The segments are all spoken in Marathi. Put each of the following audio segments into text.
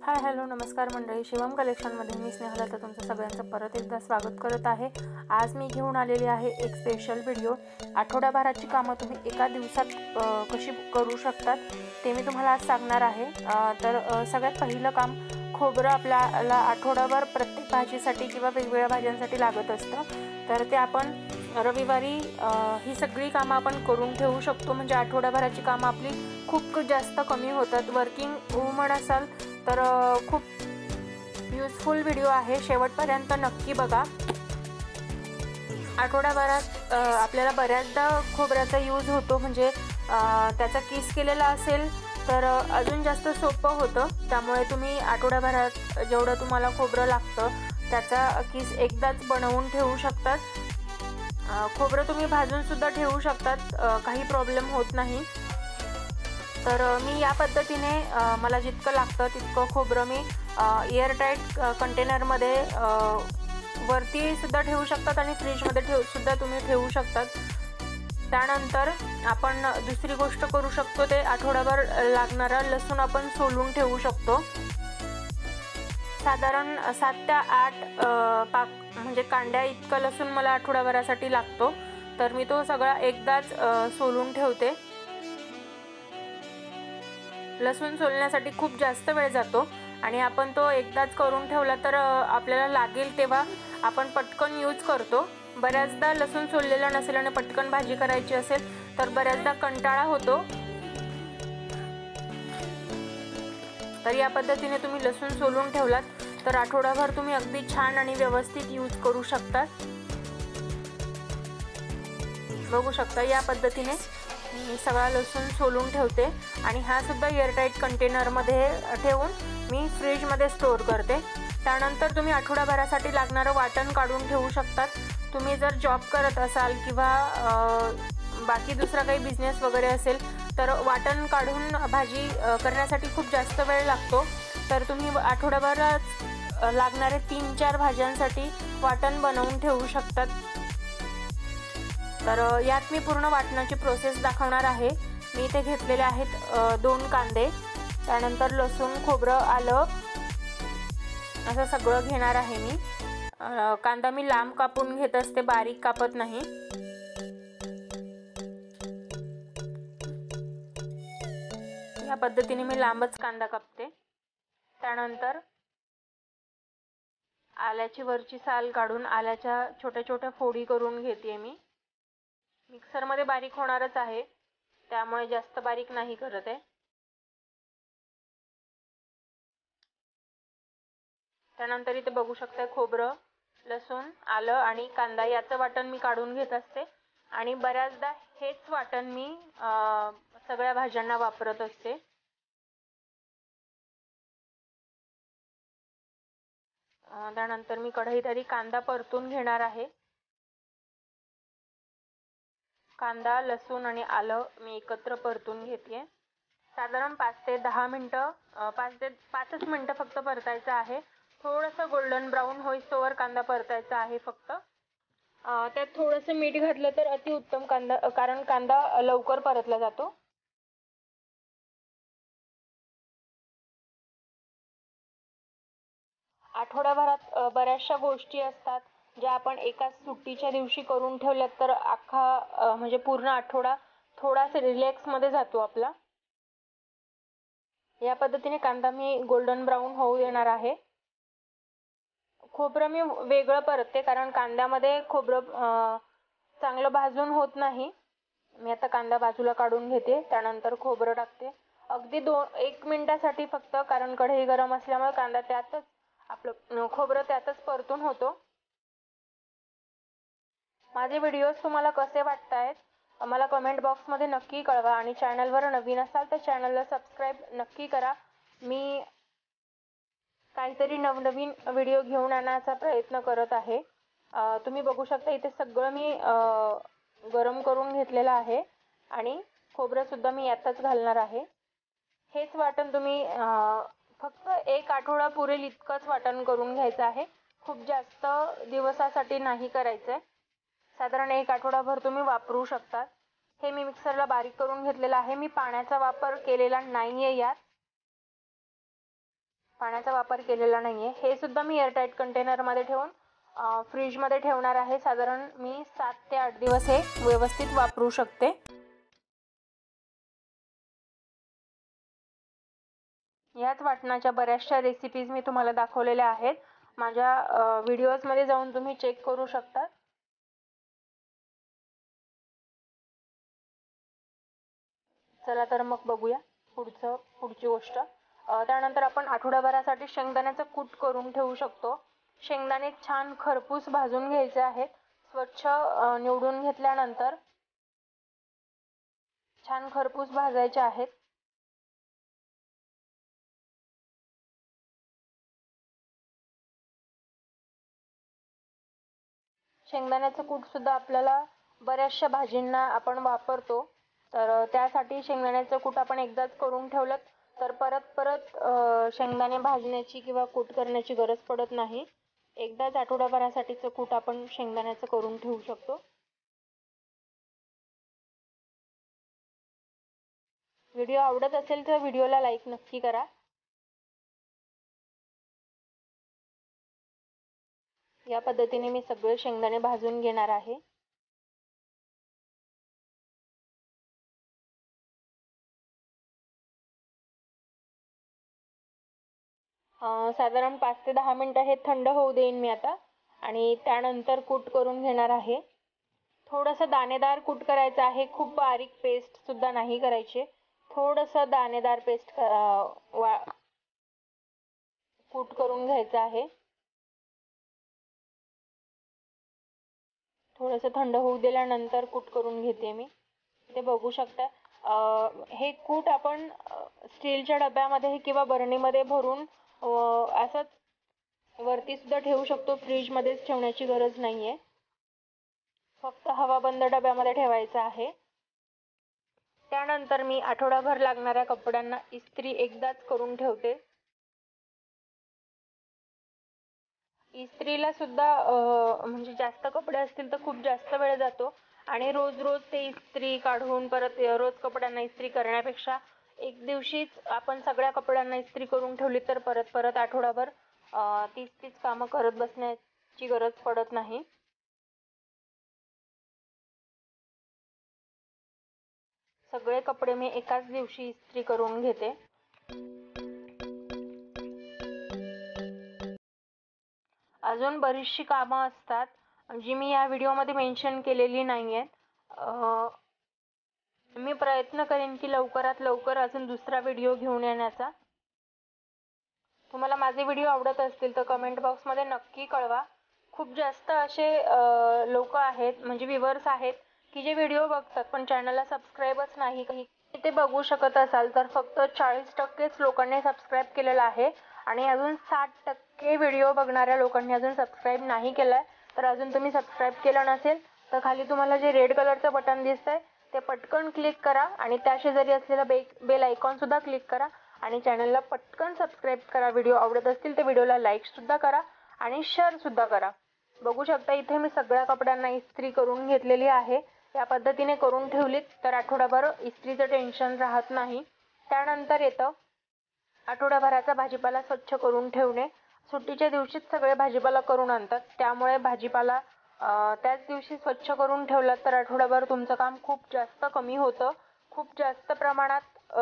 हाय हॅलो नमस्कार मंडळी, शिवम कलेक्शनमध्ये मी स्नेहला तर तुमचं सगळ्यांचं परत एकदा स्वागत करत आहे। आज मी घेऊन आलेली आहे एक स्पेशल व्हिडिओ। आठवड्याभराची कामं तुम्ही एका दिवसात कशी करू शकतात ते मी तुम्हाला आज सांगणार आहे। तर सगळ्यात पहिलं काम, खोबरं आपल्याला आठवडाभर प्रत्येक भाजीसाठी किंवा वेगवेगळ्या भाज्यांसाठी लागत असतं। तर ते आपण रविवारी ही सगळी कामं आपण करून ठेवू शकतो, म्हणजे आठवड्याभराची कामं आपली खूप जास्त कमी होतात। वर्किंग वुमन असाल तर खूप युजफुल व्हिडिओ आहे, शेवटपर्यंत नक्की बघा। आठवड्याभरात आपल्याला बऱ्याचदा खोबऱ्याचा यूज होतो, म्हणजे त्याचा किस केलेला असेल तर अजून जास्त सोपं होतं। त्यामुळे तुम्ही आठवड्याभरात जेवढं तुम्हाला खोबरं लागतं त्याचा किस एकदाच बनवून ठेवू शकतात। खोबरं तुम्ही भाजून सुद्धा ठेवू शकतात, काही प्रॉब्लेम होत नाही। तर मी या पद्धतीने मला जितकं लागतं तितकं खोबरं मी एअरटाईट कंटेनरमध्ये वरती सुद्धा ठेवू शकतात आणि फ्रीजमध्ये सुद्धा तुम्ही ठेवू शकतात। त्यानंतर आपण दुसरी गोष्ट करू शकतो, ते आठवड्याभर लागणारा लसूण आपण सोलून ठेवू शकतो। साधारण 7 ते 8 म्हणजे कांड्या इतका लसूण मला आठवड्याभरासाठी लागतो, तर मी तो सगळा एकदाच सोलून ठेवते। लसूण सोलण्यासाठी खूप जास्त वेळ जातो आणि आपण तो एकदाच करून ठेवला तर आपल्याला लागेल तेव्हा आपण पटकन यूज करतो। बऱ्याचदा लसूण सोललेला नसेल आणि पटकन भाजी करायची असेल तर बऱ्याचदा कंटाळा होतो। तर या पद्धतीने तुम्ही लसूण सोलून ठेवलात तर आठवडाभर तुम्ही अगदी छान आणि व्यवस्थित यूज करू शकता। बघू शकता या पद्धतीने मी सगळा लसूण सोलून ठेवते आणि हा सुद्धा एअरटाईट कंटेनरमध्ये ठेवून मी फ्रीजमध्ये स्टोअर करते। त्यानंतर तुम्ही आठवड्याभरासाठी लागणारं वाटण काढून ठेवू शकतात। तुम्ही जर जॉब करत असाल किंवा बाकी दुसरा काही बिझनेस वगैरे असेल तर वाटण काढून भाजी करण्यासाठी खूप जास्त वेळ लागतो, तर तुम्ही आठवड्याभरात लागणारे 3-4 भाज्यांसाठी वाटण बनवून ठेवू शकतात। तर यात मी पूर्ण वाटणाची प्रोसेस दाखवणार आहे। मी इथे घेतलेले आहेत 2 कांदे, त्यानंतर लसूण, खोबरं, आलं असं सगळं घेणार आहे मी। कांदा मी लांब कापून घेत असते, बारीक कापत नाही। या पद्धतीने मी लांबच कांदा कापते। त्यानंतर आल्याची वरची साल काढून आल्याच्या छोट्या छोट्या फोडी करून घेते मी। मिक्सरमध्ये बारीक होणारच आहे, त्यामुळे जास्त बारीक नाही करत आहे। त्यानंतर इथे बघू शकता खोबरं, लसूण, आलं आणि कांदा याचं वाटण मी काढून घेत असते आणि बऱ्याचदा हेच वाटण मी सगळ्या भाज्यांना वापरत असते। त्यानंतर मी कढईत आधी कांदा परतून घेणार आहे। कांदा, लसूण आणि आलं मी एकत्र परतून घेते। साधारण 5 ते 10 मिनिटं 5च मिनिटं फक्त परतायचं आहे। थोडंसं गोल्डन ब्राऊन होईस्तोवर कांदा परतायचा आहे फक्त। त्यात थोडंसं मीठ घातलं तर अतिउत्तम, कारण कांदा लवकर परतला जातो। आठवड्याभरात बऱ्याचशा गोष्टी असतात ज्या आपण एकाच सुट्टीच्या दिवशी करून ठेवल्यात तर अख्खा म्हणजे पूर्ण आठवडा थोडासा रिलॅक्समध्ये जातो आपला। या पद्धतीने कांदा मी गोल्डन ब्राऊन होऊ देणार आहे। खोबरं मी वेगळं परतते, कारण कांद्यामध्ये खोबरं चांगलं भाजून होत नाही। मी आता कांदा बाजूला काढून घेते, त्यानंतर खोबरं टाकते अगदी 1 मिनिटासाठी फक्त, कारण कढई गरम असल्यामुळे कांदा त्यातच आपलं खोबरं त्यातच परतून होतो। माझे व्हिडिओज तुम्हाला कसे वाटतायत मला कमेंट बॉक्समध्ये नक्की कळवा आणि चॅनलवर नवीन असाल तर चॅनलला सबस्क्राईब नक्की करा। मी काहीतरी नवनवीन व्हिडिओ घेऊन आणण्याचा प्रयत्न करत आहे। तुम्ही बघू शकता इथे सगळं मी गरम करून घेतलेलं आहे आणि खोबरं सुद्धा मी यातच घालणार आहे। हेच वाटण तुम्ही फक्त 1 आठवडा पुरेल इतकंच वाटण करून घ्यायचं आहे, खूप जास्त दिवसासाठी नाही करायचंय। साधारण 1 आठवडाभर तुम्ही वापरू शकता। हे मी मिक्सरला बारीक करून घेतलेलं आहे। मी पाण्याचा वापर केलेला नाहीये यात। पाण्याचा वापर केलेला नाही आहे. हे सुद्धा मी एअरटाईट कंटेनरमध्ये ठेवून फ्रीजमध्ये ठेवणार आहे. साधारण मी 7 ते 8 दिवस हे व्यवस्थित वापरू शकते. याच वाटणाच्या बऱ्याचशा रेसिपीज मी तुम्हाला दाखवलेल्या आहेत. माझ्या व्हिडिओजमध्ये जाऊन तुम्ही चेक करू शकता. चला तर मग बघूया पुढची गोष्ट. त्यानंतर आपण आठवड्याभरासाठी शेंगदाण्याचं कूट करून ठेवू शकतो. शेंगदाणे छान खरपूस भाजून घ्यायचे आहेत. स्वच्छ निवडून घेतल्यानंतर छान खरपूस भाजायचे आहेत. शेंगदाण्याचं कूट सुद्धा आपल्याला बऱ्याचशा भाजींना आपण वापरतो. तर त्यासाठी शेंगदाण्याचं कूट आपण एकदाच करून ठेवलं तर परत शेंगदाणे भाजण्याची किंवा कूट करण्याची गरज पडत नाही. एकदाच आठवड्याभरासाठीचं कूट आपण शेंगदाण्याचं करून ठेवू शकतो. व्हिडिओ आवडत असेल तर व्हिडिओला लाईक नक्की करा. या पद्धतीने मी सगळे शेंगदाणे भाजून घेणार आहे. साधारण 5 ते 10 मिनिटं हे थंड होऊ देईन मी आता आणि त्यानंतर कूट करून घेणार आहे. थोडंसं दाणेदार कूट करायचं आहे. खूप बारीक पेस्ट सुद्धा नाही करायची. थोडंसं दाणेदार पेस्ट कूट करून घ्यायचं आहे. थोडंसं थंड होऊ दिल्यानंतर कूट करून घेते मी. ते बघू शकता. हे कूट आपण स्टीलच्या डब्यामध्ये किंवा बरणीमध्ये भरून असंच वरती सुद्धा ठेवू शकतो. फ्रीजमध्येच ठेवण्याची गरज नाहीये. फक्त हवाबंद डब्यामध्ये ठेवायचं आहे. त्यानंतर मी आठवडाभर लागणाऱ्या कपड्यांना इस्त्री एकदाच करून ठेवते. इस्त्रीला सुद्धा म्हणजे जास्त कपडे असतील तर खूप जास्त वेळ जातो आणि रोज रोज ते इस्त्री काढून परत रोज कपड्यांना इस्त्री करण्यापेक्षा एक दिवशीच आपण सगळ्या कपड्यांना इस्त्री करून ठेवली तर परत आठवडाभर तीच कामं करत बसण्याची गरज पडत नाही. सगळे कपडे मी एकाच दिवशी इस्त्री करून घेते. अजून बरीचशी कामं असतात जी मी या व्हिडिओमध्ये मेन्शन केलेली नाही आहेत. मी प्रयत्न करेन की लवकरात लवकर अजून दुसरा व्हिडिओ घेऊन येण्याचा. तुम्हाला माझे व्हिडिओ आवडत असतील तर कमेंट बॉक्समध्ये नक्की कळवा. खूप जास्त असे लोक आहेत म्हणजे व्ह्यूअर्स आहेत की जे व्हिडिओ बघतात पण चॅनलला सबस्क्राईबच नाही. ते बघू शकत असाल तर फक्त 40%च लोकांनी सबस्क्राईब केलेलं आहे आणि अजून 60% व्हिडिओ बघणाऱ्या लोकांनी अजून सबस्क्राईब नाही केलाय. तर अजून तुम्ही सबस्क्राईब केलं नसेल तर खाली तुम्हाला जे रेड कलरचं बटन दिसतंय ते पटकन क्लिक करा आणि त्या शेजारी असलेला बेल आयकॉन सुद्धा क्लिक करा आणि चॅनलला पटकन सबस्क्राईब करा. व्हिडिओ आवडत असतील तर व्हिडिओला लाईक सुद्धा करा आणि शेअर सुद्धा करा. बघू शकता इथे मी सगळ्या कपड्यांना इस्त्री करून घेतलेली आहे. या पद्धतीने करून ठेवलीत तर आठवडाभर इस्त्रीचं टेन्शन राहत नाही. त्यानंतर येतं आठवडाभराचा भाजीपाला स्वच्छ करून ठेवणे. सुट्टीच्या दिवशीच सगळे भाजीपाला करून आणतात त्यामुळे भाजीपाला त्याच दिवशी स्वच्छ करून ठेवलात तर आठवडाभर तुमचं काम खूप जास्त कमी होतं. खूप जास्त प्रमाणात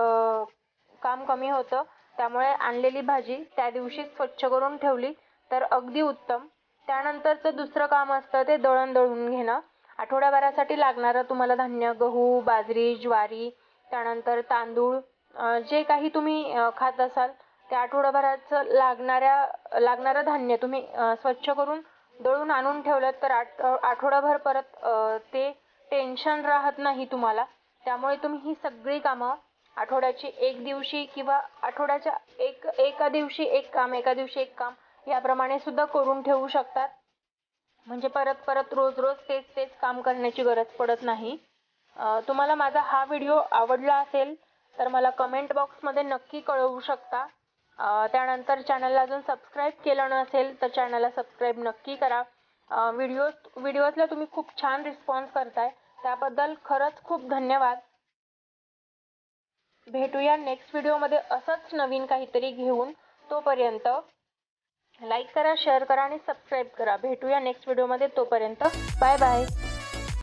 काम कमी होतं. त्यामुळे आणलेली भाजी त्या दिवशीच स्वच्छ करून ठेवली तर अगदी उत्तम. त्यानंतरचं दुसरं काम असतं ते दळण दळून घेणं. आठवड्याभरासाठी लागणारं तुम्हाला धान्य गहू, बाजरी, ज्वारी, त्यानंतर तांदूळ जे काही तुम्ही खात असाल त्या आठवड्याभराचं लागणारं धान्य तुम्ही स्वच्छ करून दळून आणून ठेवलं तर आठवडाभर परत ते टेन्शन राहत नाही तुम्हाला. त्यामुळे तुम्ही ही सगळी कामं आठवड्याची एक दिवशी किंवा आठवड्याच्या एका दिवशी एक काम याप्रमाणे सुद्धा करून ठेवू शकतात. म्हणजे परत रोज तेच काम करण्याची गरज पडत नाही. तुम्हाला माझा हा व्हिडिओ आवडला असेल तर मला कमेंट बॉक्समध्ये नक्की कळवू शकता. त्यानंतर चॅनलला अजून सबस्क्राईब केलं नसेल तर चॅनलला सबस्क्राईब नक्की करा. व्हिडिओजला तुम्ही खूप छान रिस्पॉन्स करताय त्याबद्दल खरंच खूप धन्यवाद. भेटूया नेक्स्ट व्हिडिओमध्ये असंच नवीन काहीतरी घेऊन. तोपर्यंत लाईक करा, शेअर करा आणि सबस्क्राईब करा. भेटूया नेक्स्ट व्हिडिओमध्ये. तोपर्यंत बाय बाय.